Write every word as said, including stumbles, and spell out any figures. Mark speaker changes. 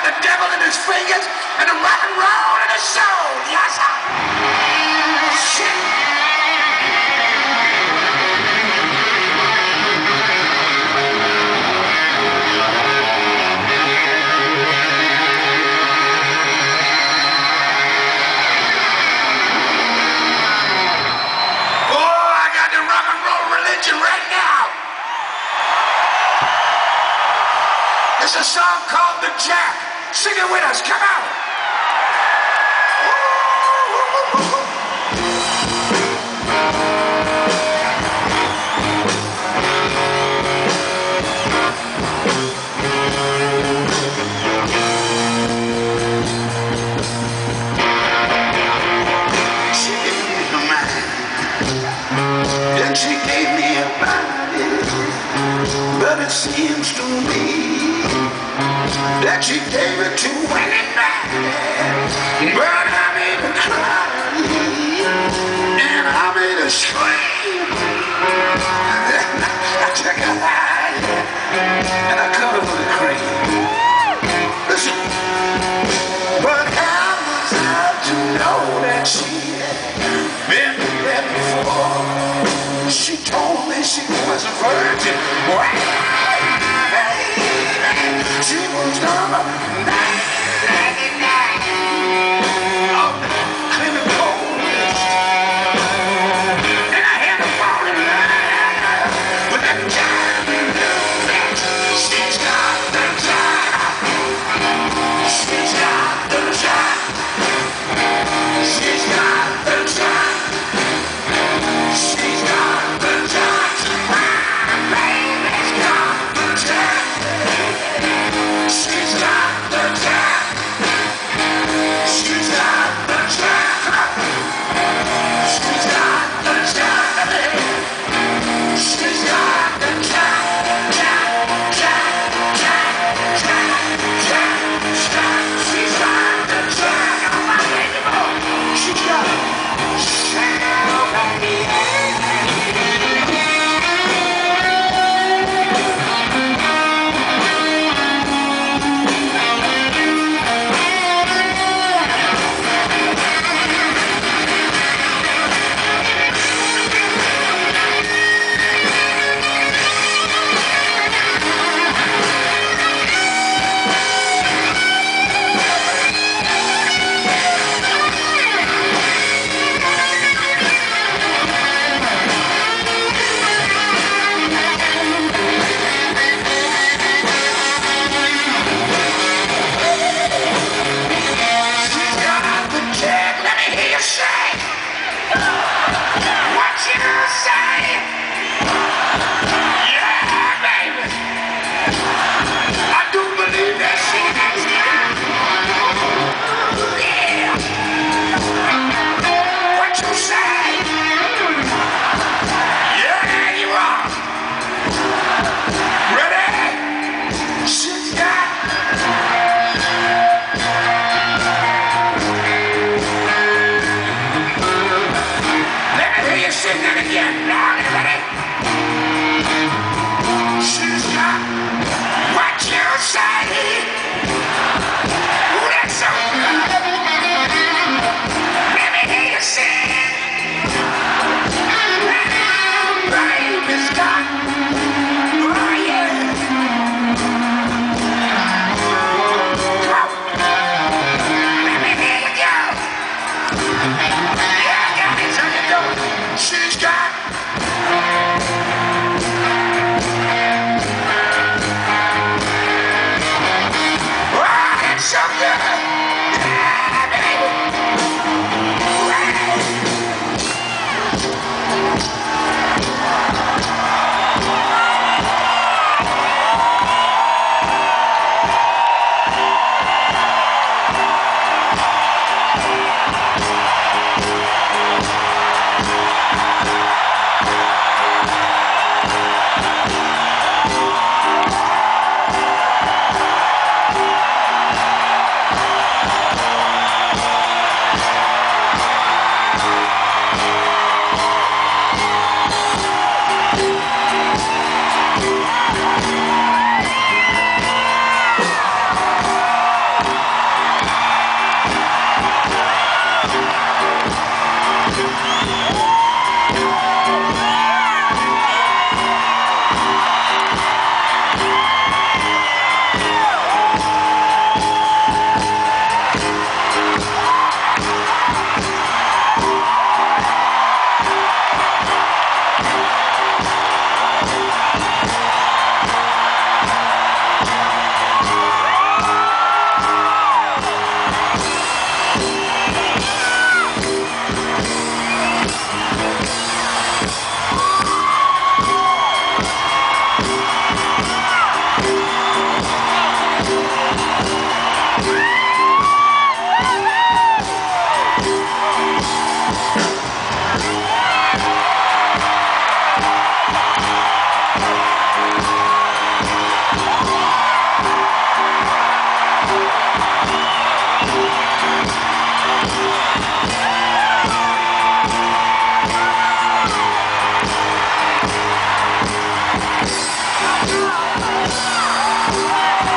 Speaker 1: the devil in his fingers and the rock and roll in his soul. Yes, sir. Shit. Right now. It's a song called The Jack. Sing it with us. Come on. She gave me her mind. Then she gave me a body, but it seems to me that she gave it to anybody. But I made her cry, and I made her scream. Then I took her high, and I covered her with cream. Listen, but how was I to know that she had been there before? She told me she was a virgin. Well, she was number nine ninety-nine of the Clement Gold list. And I had to fall in line with that diamond that she's got the job. She's got the job. She's got the job. She's got the job. My baby's got the job. She's got the job. She's got the job. She's got the job. She's got the job. Job, job, job, job, job, job. She's got the job. Oh, my baby boy. She's got it. Thank you.